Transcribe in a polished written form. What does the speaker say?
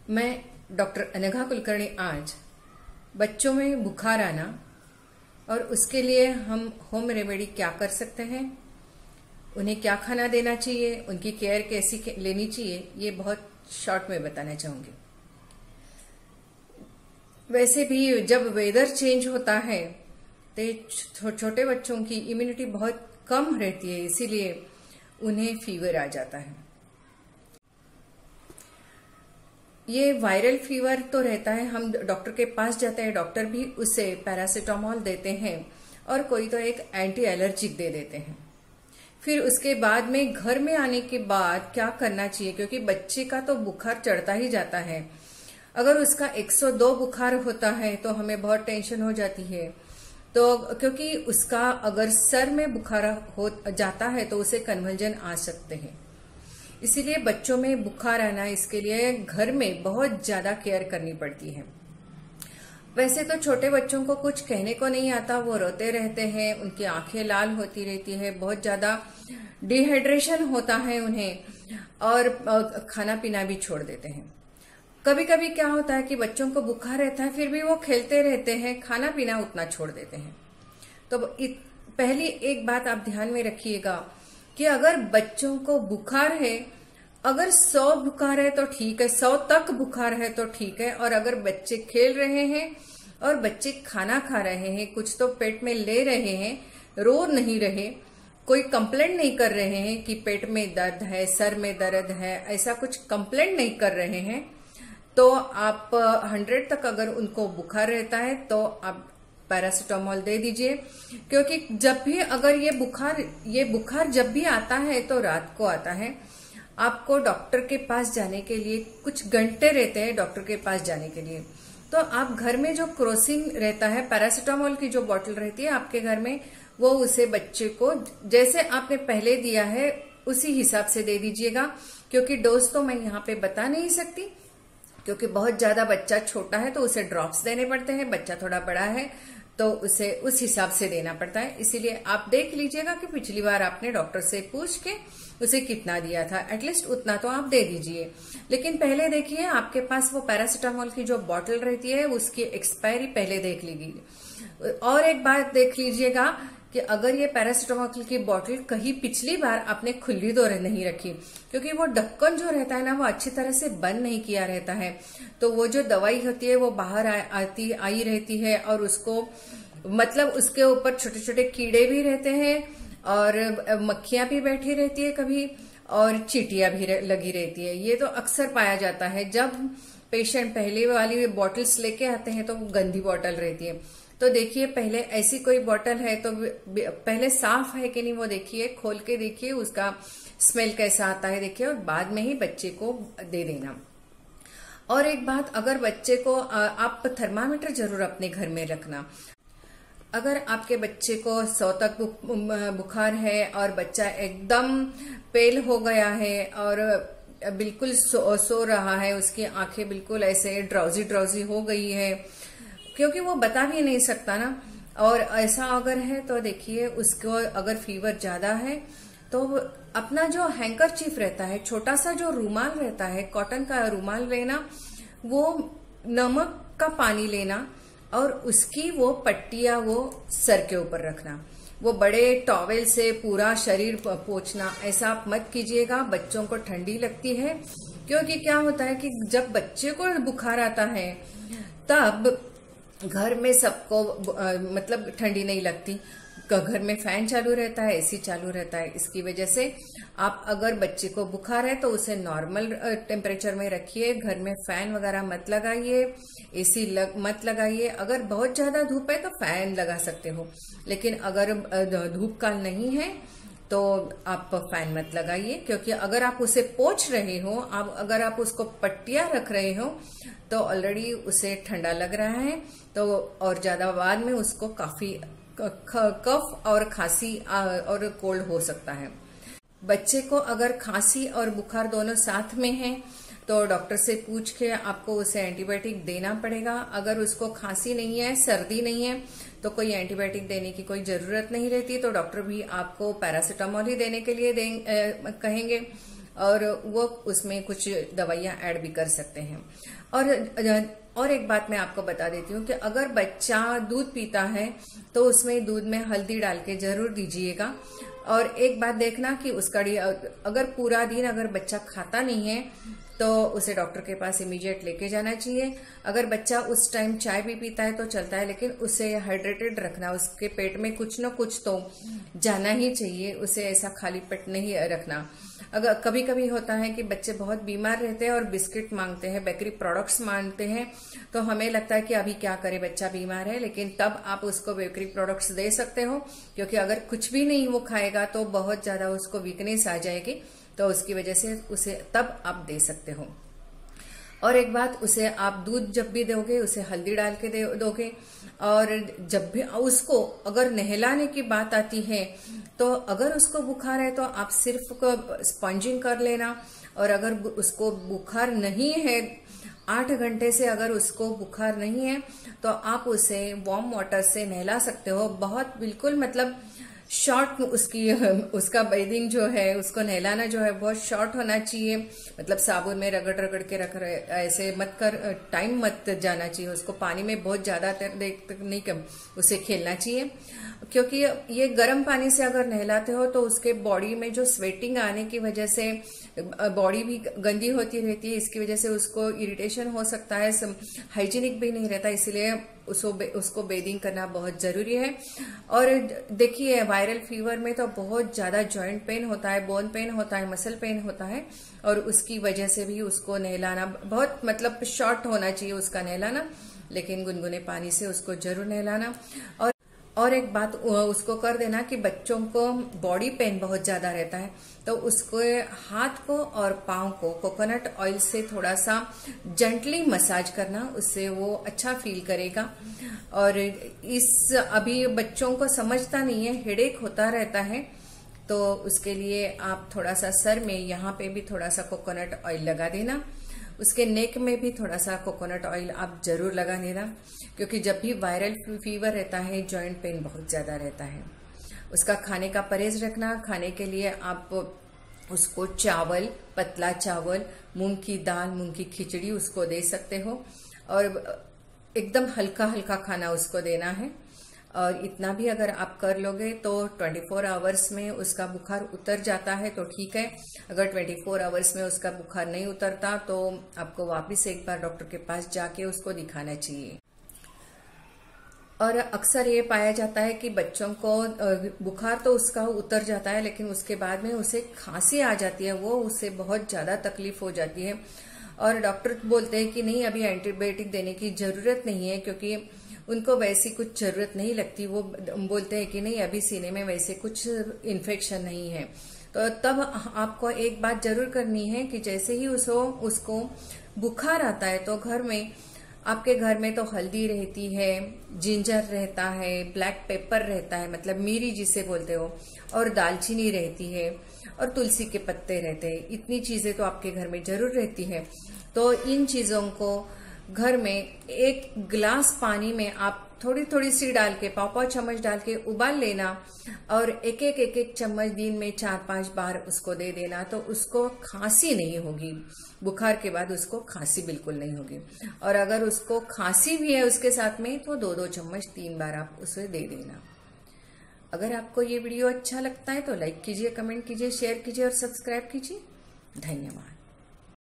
मैं डॉक्टर अनघा कुलकर्णी आज बच्चों में बुखार आना और उसके लिए हम होम रेमेडी क्या कर सकते हैं, उन्हें क्या खाना देना चाहिए, उनकी केयर कैसी लेनी चाहिए, ये बहुत शॉर्ट में बताना चाहूंगी। वैसे भी जब वेदर चेंज होता है तो छोटे बच्चों की इम्यूनिटी बहुत कम रहती है, इसीलिए उन्हें फीवर आ जाता है। ये वायरल फीवर तो रहता है, हम डॉक्टर के पास जाते हैं, डॉक्टर भी उसे पैरासीटामोल देते हैं और कोई तो एक एंटी एलर्जिक दे देते हैं। फिर उसके बाद में घर में आने के बाद क्या करना चाहिए, क्योंकि बच्चे का तो बुखार चढ़ता ही जाता है। अगर उसका 102 बुखार होता है तो हमें बहुत टेंशन हो जाती है, तो क्योंकि उसका अगर सर में बुखार हो जाता है तो उसे कन्वल्जन आ सकते हैं। इसीलिए बच्चों में बुखार आना, इसके लिए घर में बहुत ज्यादा केयर करनी पड़ती है। वैसे तो छोटे बच्चों को कुछ कहने को नहीं आता, वो रोते रहते हैं, उनकी आंखें लाल होती रहती है, बहुत ज्यादा डिहाइड्रेशन होता है उन्हें, और खाना पीना भी छोड़ देते हैं। कभी कभी क्या होता है कि बच्चों को बुखार रहता है फिर भी वो खेलते रहते हैं, खाना पीना उतना छोड़ देते हैं। तो पहली एक बात आप ध्यान में रखिएगा कि अगर बच्चों को बुखार है, अगर 100 बुखार है तो ठीक है, 100 तक बुखार है तो ठीक है, और अगर बच्चे खेल रहे हैं और बच्चे खाना खा रहे हैं, कुछ तो पेट में ले रहे हैं, रो नहीं रहे, कोई कंप्लेंट नहीं कर रहे हैं कि पेट में दर्द है, सर में दर्द है, ऐसा कुछ कंप्लेंट नहीं कर रहे हैं, तो आप 100 तक अगर उनको बुखार रहता है तो आप पैरासीटामोल दे दीजिए। क्योंकि जब भी अगर ये बुखार जब भी आता है तो रात को आता है। आपको डॉक्टर के पास जाने के लिए कुछ घंटे रहते हैं, डॉक्टर के पास जाने के लिए, तो आप घर में जो क्रोसिन रहता है, पैरासीटामोल की जो बोतल रहती है आपके घर में, वो उसे बच्चे को जैसे आपने पहले दिया है उसी हिसाब से दे दीजिएगा। क्योंकि डोज तो मैं यहाँ पे बता नहीं सकती, क्योंकि बहुत ज्यादा बच्चा छोटा है तो उसे ड्रॉप्स देने पड़ते हैं, बच्चा थोड़ा बड़ा है तो उसे उस हिसाब से देना पड़ता है। इसीलिए आप देख लीजिएगा कि पिछली बार आपने डॉक्टर से पूछ के उसे कितना दिया था, एटलीस्ट उतना तो आप दे दीजिए। लेकिन पहले देखिए आपके पास वो पैरासीटामोल की जो बोतल रहती है उसकी एक्सपायरी पहले देख लीजिए। और एक बात देख लीजिएगा कि अगर ये पैरासीटामोल की बोतल कहीं पिछली बार आपने खुली तो नहीं रखी, क्योंकि वो ढक्कन जो रहता है ना, वो अच्छी तरह से बंद नहीं किया रहता है, तो वो जो दवाई होती है वो बाहर आई रहती है, और उसको मतलब उसके ऊपर छोटे छोटे कीड़े भी रहते हैं और मक्खियां भी बैठी रहती है कभी, और चींटियां भी लगी रहती है। ये तो अक्सर पाया जाता है जब पेशेंट पहले वाली बॉटल्स लेके आते हैं तो वो गंदी बॉटल रहती है। तो देखिए पहले ऐसी कोई बॉटल है तो पहले साफ है कि नहीं वो देखिए, खोल के देखिए उसका स्मेल कैसा आता है देखिए, और बाद में ही बच्चे को दे देना। और एक बात, अगर बच्चे को आप थर्मामीटर जरूर अपने घर में रखना। अगर आपके बच्चे को 100 तक बुखार है और बच्चा एकदम पेल हो गया है और बिल्कुल सो रहा है, उसकी आंखें बिल्कुल ऐसे ड्राउजी हो गई है, क्योंकि वो बता भी नहीं सकता ना, और ऐसा अगर है तो देखिए उसको अगर फीवर ज्यादा है तो अपना जो हैंकरचीफ रहता है, छोटा सा जो रूमाल रहता है, कॉटन का रूमाल लेना, वो नमक का पानी लेना और उसकी वो पट्टियां वो सर के ऊपर रखना। वो बड़े टॉवेल से पूरा शरीर पोंछना ऐसा आप मत कीजिएगा, बच्चों को ठंडी लगती है। क्योंकि क्या होता है कि जब बच्चे को बुखार आता है तब घर में सबको मतलब ठंडी नहीं लगती, घर में फैन चालू रहता है, एसी चालू रहता है। इसकी वजह से आप अगर बच्चे को बुखार है तो उसे नॉर्मल टेम्परेचर में रखिए, घर में फैन वगैरह मत लगाइए, एसी मत लगाइए। अगर बहुत ज्यादा धूप है तो फैन लगा सकते हो, लेकिन अगर धूप काल नहीं है तो आप फैन मत लगाइए। क्योंकि अगर आप उसे पोंछ रहे हो, अगर आप उसको पट्टियां रख रहे हो तो ऑलरेडी उसे ठंडा लग रहा है, तो और ज्यादा बाद में उसको काफी कफ और खांसी और कोल्ड हो सकता है। बच्चे को अगर खांसी और बुखार दोनों साथ में है तो डॉक्टर से पूछ के आपको उसे एंटीबायोटिक देना पड़ेगा। अगर उसको खांसी नहीं है, सर्दी नहीं है, तो कोई एंटीबायोटिक देने की कोई जरूरत नहीं रहती, तो डॉक्टर भी आपको पैरासीटामोल ही देने के लिए कहेंगे। और वो उसमें कुछ दवाइयां ऐड भी कर सकते हैं। और एक बात मैं आपको बता देती हूँ कि अगर बच्चा दूध पीता है तो उसमें दूध में हल्दी डाल के जरूर दीजिएगा। और एक बात देखना कि उसका अगर पूरा दिन अगर बच्चा खाता नहीं है तो उसे डॉक्टर के पास इमीडिएट लेके जाना चाहिए। अगर बच्चा उस टाइम चाय भी पीता है तो चलता है, लेकिन उसे हाइड्रेटेड रखना, उसके पेट में कुछ न कुछ तो जाना ही चाहिए, उसे ऐसा खाली पेट नहीं रखना। अगर कभी कभी होता है कि बच्चे बहुत बीमार रहते हैं और बिस्किट मांगते हैं, बेकरी प्रोडक्ट्स मांगते हैं, तो हमें लगता है कि अभी क्या करे, बच्चा बीमार है, लेकिन तब आप उसको बेकरी प्रोडक्ट्स दे सकते हो, क्योंकि अगर कुछ भी नहीं वो खाएगा तो बहुत ज्यादा उसको वीकनेस आ जाएगी, तो उसकी वजह से उसे तब आप दे सकते हो। और एक बात, उसे आप दूध जब भी दोगे उसे हल्दी डाल के दोगे। और जब भी उसको अगर नहलाने की बात आती है तो अगर उसको बुखार है तो आप सिर्फ स्पंजिंग कर लेना। और अगर उसको बुखार नहीं है, 8 घंटे से अगर उसको बुखार नहीं है तो आप उसे वार्म वाटर से नहला सकते हो। बहुत बिल्कुल मतलब शॉर्ट उसका बेदिंग जो है, उसको नहलाना जो है बहुत शॉर्ट होना चाहिए। मतलब साबुन में रगड़ रगड़ के रख रहे ऐसे मत कर, टाइम मत जाना चाहिए उसको, पानी में बहुत ज्यादा देर तक नहीं उसे खेलना चाहिए। क्योंकि ये गर्म पानी से अगर नहलाते हो तो उसके बॉडी में जो स्वेटिंग आने की वजह से बॉडी भी गंदी होती रहती है, इसकी वजह से उसको इरिटेशन हो सकता है, हाइजीनिक भी नहीं रहता, इसलिए उसको बेदिंग करना बहुत जरूरी है। और देखिए वायरल फीवर में तो बहुत ज्यादा जॉइंट पेन होता है, बोन पेन होता है, मसल पेन होता है, और उसकी वजह से भी उसको नहलाना बहुत मतलब शॉर्ट होना चाहिए उसका नहलाना, लेकिन गुनगुने पानी से उसको जरूर नहलाना। और एक बात उसको कर देना कि बच्चों को बॉडी पेन बहुत ज्यादा रहता है तो उसको हाथ को और पांव को कोकोनट ऑयल से थोड़ा सा जेंटली मसाज करना, उससे वो अच्छा फील करेगा। और अभी बच्चों को समझता नहीं है, हेडेक होता रहता है, तो उसके लिए आप थोड़ा सा सर में यहाँ पे भी थोड़ा सा कोकोनट ऑयल लगा देना, उसके नेक में भी थोड़ा सा कोकोनट ऑयल आप जरूर लगा देना, क्योंकि जब भी वायरल फीवर रहता है जॉइंट पेन बहुत ज्यादा रहता है। उसका खाने का परहेज रखना। खाने के लिए आप उसको चावल, पतला चावल, मूंग की दाल, मूंग की खिचड़ी उसको दे सकते हो, और एकदम हल्का हल्का खाना उसको देना है। और इतना भी अगर आप कर लोगे तो 24 आवर्स में उसका बुखार उतर जाता है तो ठीक है। अगर 24 आवर्स में उसका बुखार नहीं उतरता तो आपको वापस एक बार डॉक्टर के पास जाके उसको दिखाना चाहिए। और अक्सर ये पाया जाता है कि बच्चों को बुखार तो उसका उतर जाता है, लेकिन उसके बाद में उसे खांसी आ जाती है, वो उससे बहुत ज्यादा तकलीफ हो जाती है। और डॉक्टर बोलते हैं कि नहीं, अभी एंटीबायोटिक देने की जरूरत नहीं है, क्योंकि उनको वैसी कुछ जरूरत नहीं लगती। वो बोलते हैं कि नहीं, अभी सीने में वैसे कुछ इन्फेक्शन नहीं है। तो तब आपको एक बात जरूर करनी है कि जैसे ही उसको बुखार आता है तो आपके घर में तो हल्दी रहती है, जिंजर रहता है, ब्लैक पेपर रहता है, मतलब मिरी जिसे बोलते हो, और दालचीनी रहती है, और तुलसी के पत्ते रहते हैं। इतनी चीजें तो आपके घर में जरूर रहती है। तो इन चीजों को घर में 1 गिलास पानी में आप थोड़ी थोड़ी सी डाल के, पाव चम्मच डाल के उबाल लेना, और एक एक चम्मच दिन में 4-5 बार उसको दे देना, तो उसको खांसी नहीं होगी। बुखार के बाद उसको खांसी बिल्कुल नहीं होगी। और अगर उसको खांसी भी है उसके साथ में तो 2-2 चम्मच 3 बार आप उसे दे देना। अगर आपको ये वीडियो अच्छा लगता है तो लाइक कीजिए, कमेंट कीजिए, शेयर कीजिए और सब्सक्राइब कीजिए। धन्यवाद।